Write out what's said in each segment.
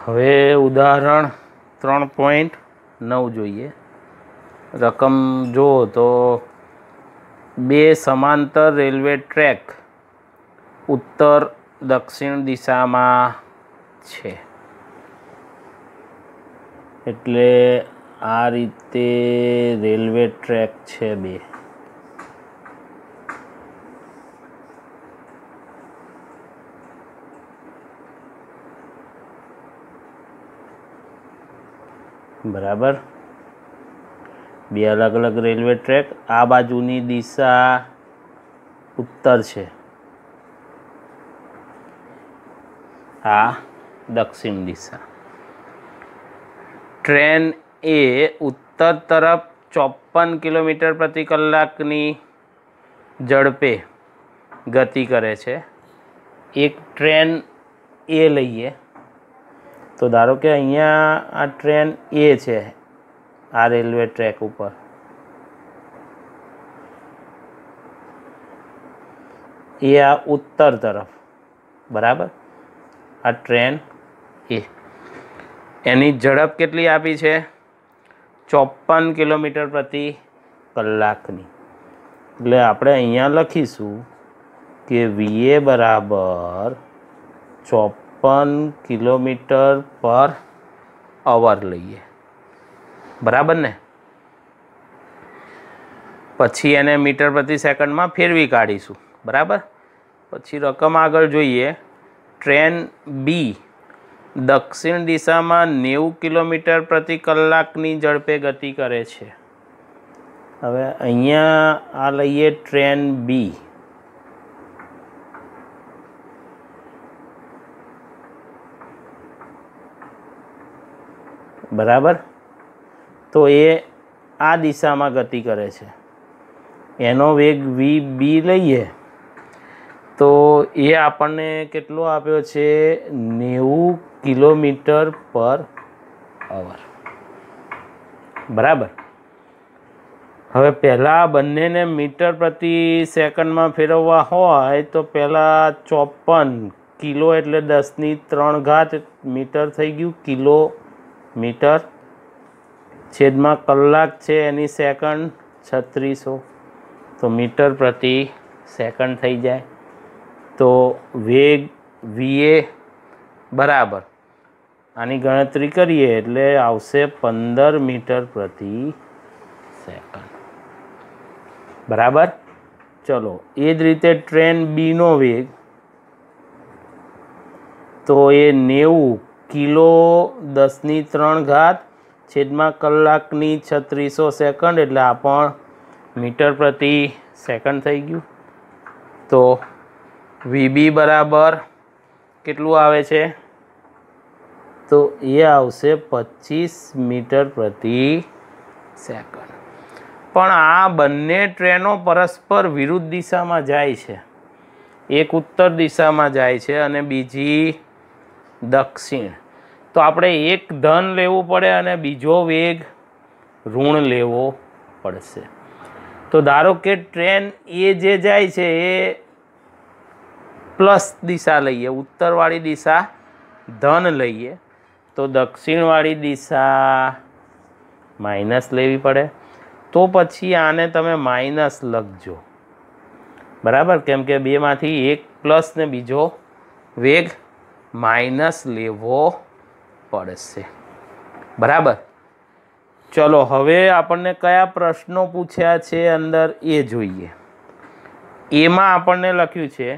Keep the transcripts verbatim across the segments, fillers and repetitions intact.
હવે ઉદાહરણ ત્રણ પોઈન્ટ નવ જોઈએ. રકમ જુઓ તો બે સમાંતર રેલવે ટ્રેક ઉત્તર દક્ષિણ દિશામાં છે. એટલે આ રીતે રેલવે ટ્રેક છે બે. બરાબર, બે અલગ અલગ રેલવે ટ્રેક. આ બાજુની દિશા ઉત્તર છે, આ દક્ષિણ દિશા. ટ્રેન એ ઉત્તર તરફ ચોપન કિલોમીટર પ્રતિ કલાકની ઝડપે ગતિ કરે છે. એક ટ્રેન એ લઈએ તો ધારો કે અહીંયા આ ટ્રેન એ છે આ રેલવે ટ્રેક ઉપર. એ આ ઉત્તર તરફ, બરાબર. આ ટ્રેન એ, એની ઝડપ કેટલી આપી છે? ચોપન કિલોમીટર પ્રતિ કલાકની. એટલે આપણે અહીંયા લખીશું કે વીએ બરાબર ચોપન કિલોમીટર પર અવર લઈએ, બરાબર ને. પછી એને મીટર પ્રતિ સેકન્ડમાં ફેરવી કાઢીશું, બરાબર. પછી રકમ આગળ જોઈએ. ટ્રેન બી દક્ષિણ દિશામાં નેવું કિલોમીટર પ્રતિ કલાકની ઝડપે ગતિ કરે છે. હવે અહીંયા આ લઈએ ટ્રેન બી. બરાબર, તો એ આ દિશામાં ગતિ કરે છે. એનો વેગ વી બી લઈએ તો એ આપણને કેટલો આપ્યો છે? નેવું કિલોમીટર પર અવર, બરાબર. હવે પહેલાં બંનેને મીટર પ્રતિ સેકન્ડમાં ફેરવવા હોય તો પહેલાં ચોપન કિલો એટલે દસની ત્રણ ઘાત મીટર થઈ ગયું, કિલો મીટર છેદમાં કલાક છે એની સેકન્ડ છત્રીસો, તો મીટર પ્રતિ સેકન્ડ થઈ જાય. તો વેગ વીએ બરાબર આની ગણતરી કરીએ એટલે આવશે પંદર મીટર પ્રતિ સેકન્ડ, બરાબર. ચલો, એ જ રીતે ટ્રેન બીનો વેગ તો એ નેવું કિલો દસની ત્રણ ઘાત છેદમાં કલાકની છત્રીસો સેકન્ડ એટલે આ પણ મીટર પ્રતિ સેકન્ડ થઈ ગયું. તો વીબી બરાબર કેટલું આવે છે? તો એ આવશે પચીસ મીટર પ્રતિ સેકન્ડ. પણ આ બંને ટ્રેનો પરસ્પર વિરુદ્ધ દિશામાં જાય છે. એક ઉત્તર દિશામાં જાય છે અને બીજી દક્ષિણ. તો આપણે એક ધન લેવું પડે અને બીજો વેગ ઋણ લેવો પડશે. તો ધારો કે ટ્રેન એ જે જાય છે એ પ્લસ દિશા લઈએ, ઉત્તરવાળી દિશા ધન લઈએ, તો દક્ષિણવાળી દિશા માઇનસ લેવી પડે. તો પછી આને તમે માઇનસ લખજો, બરાબર. કેમ કે બેમાંથી એક પ્લસ ને બીજો વેગ માઇનસ લેવો પડશે, બરાબર. ચલો, હવે આપણને કયા પ્રશ્નો પૂછ્યા છે અંદર એ જોઈએ. એમાં આપણને લખ્યું છે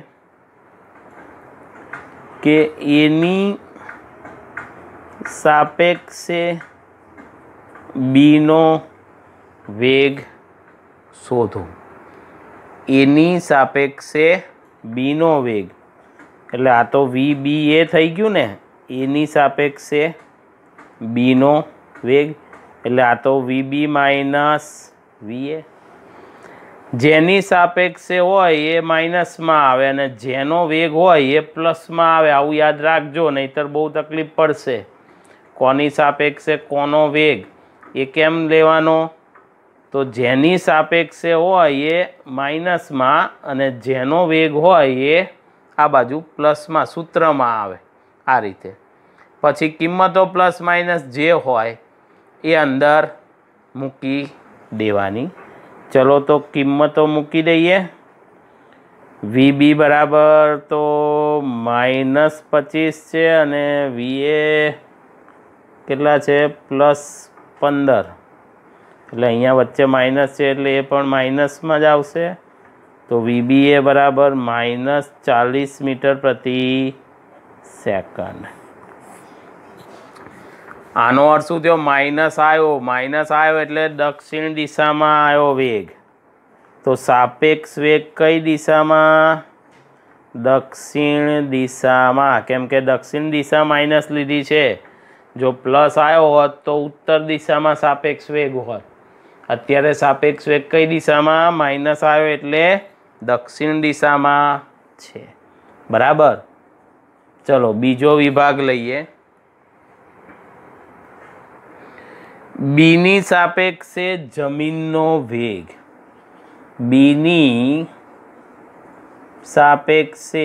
કે એની સાપેક્ષે બીનો વેગ શોધો. એની સાપેક્ષે બીનો વેગ એટલે આ તો વી બી એ થઈ ગયું ને. એની સાપેક્ષે બીનો વેગ એટલે આ તો વી બી માઇનસ વી એ. જેની સાપેક્ષે હોય એ માઇનસમાં આવે અને જેનો વેગ હોય એ પ્લસમાં આવે. આવું યાદ રાખજો, નહીંતર બહુ તકલીફ પડશે. કોની સાપેક્ષે કોનો વેગ એ કેમ લેવાનો? તો જેની સાપેક્ષે હોય એ માઇનસમાં અને જેનો વેગ હોય એ આ બાજુ પ્લસમાં સૂત્રમાં આવે. આ રીતે પછી કિંમતો પ્લસ માઇનસ જે હોય એ અંદર મૂકી દેવાની. ચલો તો કિંમતો મૂકી દઈએ. વીબી બરાબર તો માઇનસ પચીસ છે અને વીએ કેટલા છે? પ્લસ પંદર. એટલે અહીંયા વચ્ચે માઇનસ છે એટલે એ પણ માઇનસમાં જ આવશે. તો વીબી એ બરાબર માઇનસ ચાલીસ મીટર પ્રતિ સેકન્ડ. આનો અર્થ શું થયો? માઇનસ આવ્યો માઇનસ આવ્યો એટલે દક્ષિણ દિશામાં આવ્યો વેગ. તો સાપેક્ષ વેગ કઈ દિશામાં? દક્ષિણ દિશામાં. કેમ કે દક્ષિણ દિશા માઇનસ લીધી છે. જો પ્લસ આવ્યો હોત તો ઉત્તર દિશામાં સાપેક્ષ વેગ હોત. અત્યારે સાપેક્ષ વેગ કઈ દિશામાં? માઇનસ આવ્યો એટલે દક્ષિણ દિશામાં છે. બરાબર. ચલો બીજો વિભાગ લઈએ. બીની સાપેક્ષે જમીનનો વેગ. બીની સાપેક્ષે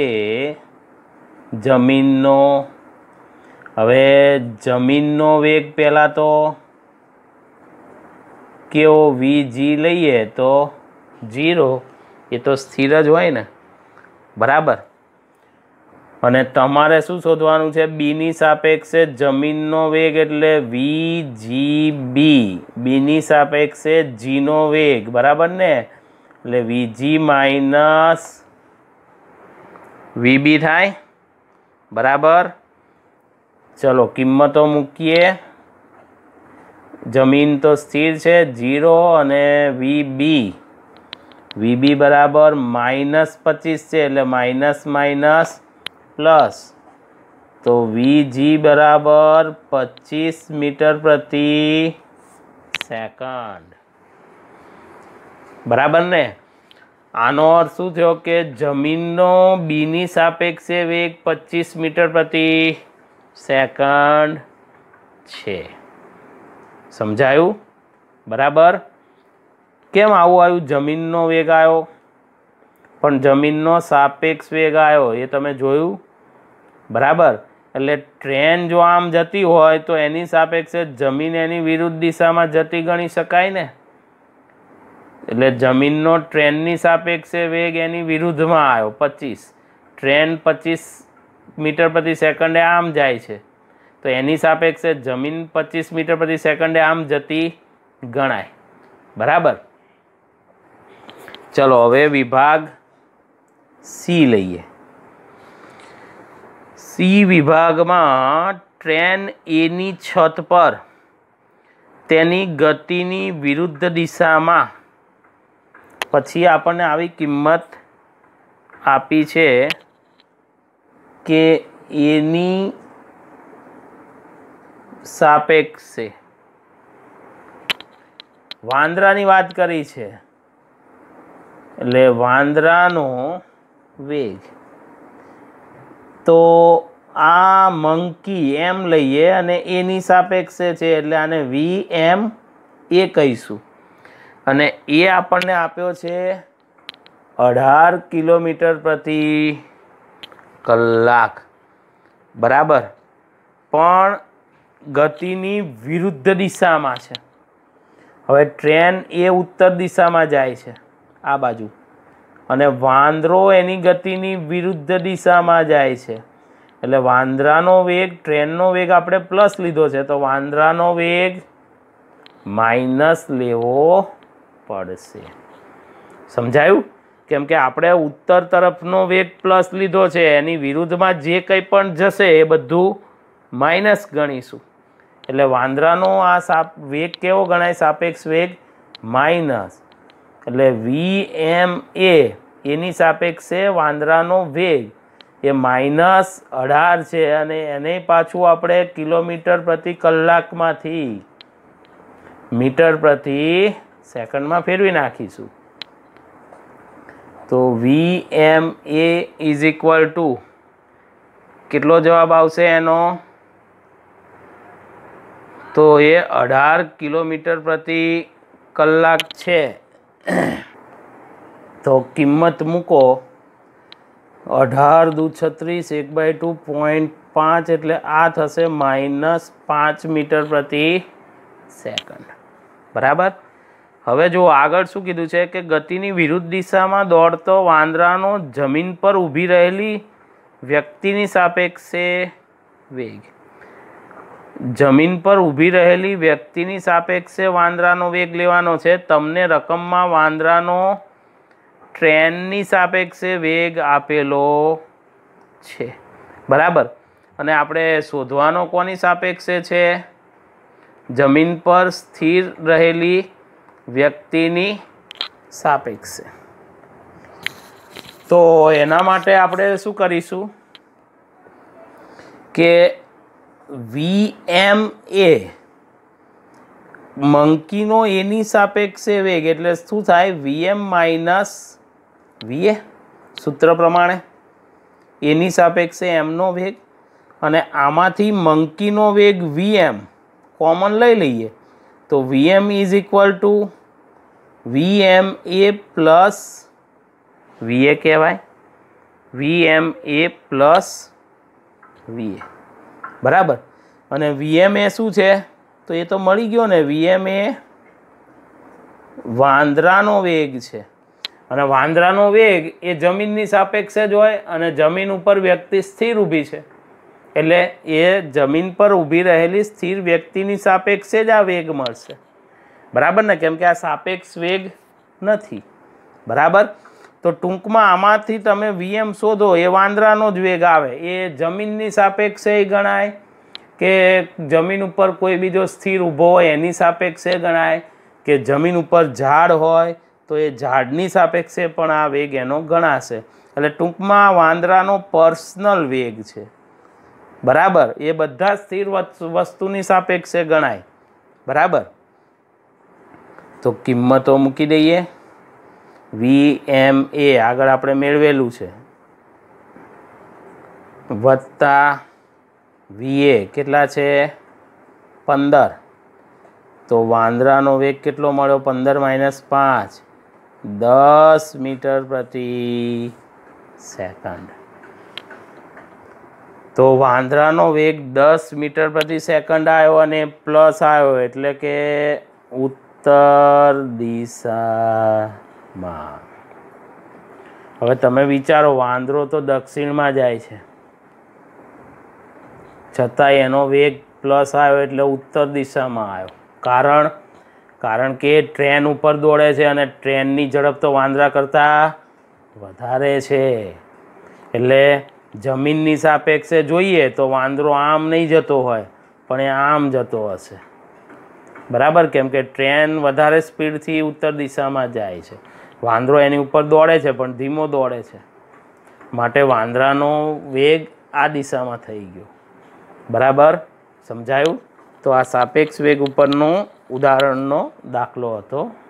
જમીનનો, હવે જમીનનો વેગ પહેલાં તો કેવો? વી જી લઈએ તો જીરો, એ તો સ્થિર જ હોય ને. બરાબર. અને તમારે શું શોધવાનું છે? બીની સાપેક્ષે જમીનનો વેગ એટલે વી જી બી. બીની સાપેક્ષે જીનો વેગ. બરાબર ને? એટલે વીજી માઇનસ વીબી થાય. બરાબર. ચલો કિંમતો મૂકીએ. જમીન તો સ્થિર છે જીરો અને વીબી વીબી બરાબર માઇનસ પચીસ છે એટલે માઇનસ માઇનસ પ્લસ. તો વીજી બરાબર પચીસ મીટર પ્રતિ સેકન્ડ. બરાબર ને? આનો અર્થ શું થયો? કે જમીનનો બીની સાપેક્ષે વેગ પચીસ મીટર પ્રતિ સેકન્ડ છે. સમજાયું? બરાબર. કેમ આવું આવ્યું? જમીનનો વેગ આવ્યો પણ જમીનનો સાપેક્ષ વેગ આવ્યો એ તમે જોયું. બરાબર. એટલે ટ્રેન જો આમ જતી હોય તો એની સાપેક્ષે જમીન એની વિરુદ્ધ દિશામાં જતી ગણી શકાય ને. એટલે જમીનનો ટ્રેનની સાપેક્ષે વેગ એની વિરુદ્ધમાં આવ્યો પચીસ. ટ્રેન પચીસ મીટર પ્રતિ સેકન્ડે આમ જાય છે તો એની સાપેક્ષે જમીન પચીસ મીટર પ્રતિ સેકન્ડે આમ જતી ગણાય. બરાબર. ચલો હવે વિભાગ સી લઈએ. સી વિભાગમાં ટ્રેન એની છત પર તેની ગતિની વિરુદ્ધ દિશામાં, પછી આપણને આવી કિંમત આપી છે કે એની સાપેક્ષે વાંદરાની વાત કરી છે એટલે વાંદરાનો વેગ. તો આ મંકી એમ લઈએ અને એની સાપેક્ષે છે એટલે આને વી એમ એ કહીશું. અને એ આપણને આપ્યો છે અઢાર કિલોમીટર પ્રતિ કલાક. બરાબર. પણ ગતિની વિરુદ્ધ દિશામાં છે. હવે ટ્રેન એ ઉત્તર દિશામાં જાય છે આ બાજુ અને વાંદરો એની ગતિની વિરુદ્ધ દિશામાં જાય છે. એટલે વાંદરાનો વેગ ટ્રેનનો વેગ આપણે પ્લસ લીધો છે તો વાંદરાનો વેગ માઇનસ લેવો પડશે. સમજાયું? કેમ કે આપણે ઉત્તર તરફનો વેગ પ્લસ લીધો છે, એની વિરુદ્ધમાં જે કંઈ પણ જશે એ બધું માઇનસ ગણીશું. એટલે વાંદરાનો આ સાપ વેગ કેવો ગણાય? સાપેક્ષ વેગ માઇનસ. એટલે વી એમ એ એની સાપેક્ષે વાંદરાનો વેગ એ માઇનસ અઢાર છે અને એને પાછું આપણે કિલોમીટર પ્રતિ કલાકમાંથી મીટર પ્રતિ સેકન્ડમાં ફેરવી નાખીશું. તો V M A is equal to કેટલો જવાબ આવશે એનો? તો એ અઢાર કિલોમીટર પ્રતિ કલાક છે. તો કિંમત મૂકો. અઢાર દુ છત્રીસ એક બાય ટુ પોઈન્ટ પાંચ એટલે આ થશે માઇનસ પાંચ મીટર પ્રતિ સેકન્ડ. બરાબર. હવે જો આગળ શું કીધું છે કે ગતિની વિરુદ્ધ દિશામાં દોડતો વાંદરાનો જમીન પર ઊભી રહેલી વ્યક્તિની સાપેક્ષે વેગ. જમીન પર ઊભી રહેલી વ્યક્તિની સાપેક્ષે વાંદરાનો વેગ લેવાનો છે. તમને રકમમાં વાંદરાનો ટ્રેનની સાપેક્ષે વેગ આપેલો છે. બરાબર. અને આપણે શોધવાનો કોની સાપેક્ષે છે? જમીન પર સ્થિર રહેલી વ્યક્તિની સાપેક્ષે. તો એના માટે આપણે શું કરીશું કે વી એમ એ મંકીનો એની સાપેક્ષે વેગ એટલે શું થાય? વીએમ માઇનસ વીએ સૂત્ર પ્રમાણે એની સાપેક્ષે એમનો વેગ અને આમાંથી મંકીનો વેગ વીએમ કોમન લઈ લઈએ તો VM is equal to VM A plus VA કહેવાય. VM A plus VA. બરાબર. અને વીએમ એ શું છે? તો એ તો મળી ગયો ને. વીએમ એ વાંદરાનો વેગ છે અને વાંદરાનો વેગ એ જમીનની સાપેક્ષે જ હોય અને જમીન ઉપર વ્યક્તિ સ્થિર ઊભી છે એટલે એ જમીન પર ઊભી રહેલી સ્થિર વ્યક્તિની સાપેક્ષે જ આ વેગ મળશે. બરાબર ને? કેમ કે આ સાપેક્ષ વેગ નથી. બરાબર. તો ટૂંકમાં આમાંથી તમે વીએમ શોધો એ વાંદરાનો જ વેગ આવે. એ જમીનની સાપેક્ષે ગણાય કે જમીન ઉપર કોઈ બીજો સ્થિર ઊભો હોય એની સાપેક્ષે ગણાય કે જમીન ઉપર ઝાડ હોય તો એ ઝાડની સાપેક્ષે પણ આ વેગ એનો ગણાશે. એટલે ટૂંકમાં વાંદરાનો પર્સનલ વેગ છે. બરાબર. એ બધા સ્થિર વસ્તુની સાપેક્ષે ગણાય. બરાબર. તો કિંમતો મૂકી દઈએ. વી એમ એ આગળ આપણે મેળવેલું છે વત્તા વીએ કેટલા છે? પંદર. તો વાંદરાનો વેગ કેટલો મળ્યો? પંદર માઇનસ પાંચ દસ મીટર પ્રતિ સેકન્ડ. તો વાંદરાનો વેગ દસ મીટર પ્રતિ સેકન્ડ આવ્યો અને પ્લસ આવ્યો એટલે કે ઉત્તર દિશામાં. હવે તમે વિચારો વાંદરો તો દક્ષિણમાં જાય છે છતાંય એનો વેગ પ્લસ આવ્યો એટલે ઉત્તર દિશામાં આવ્યો. કારણ કારણ કે ટ્રેન ઉપર દોડે છે અને ટ્રેનની ઝડપ તો વાંદરા કરતાં વધારે છે એટલે જમીનની સાપેક્ષે જોઈએ તો વાંદરો આમ નહીં જતો હોય પણ એ આમ જતો હશે. બરાબર. કેમ કે ટ્રેન વધારે સ્પીડથી ઉત્તર દિશામાં જાય છે. વાંદરો એની ઉપર દોડે છે પણ ધીમો દોડે છે માટે વાંદરાનો વેગ આ દિશામાં થઈ ગયો. બરાબર. સમજાયું? તો આ સાપેક્ષ વેગ ઉપરનો ઉદાહરણનો દાખલો હતો.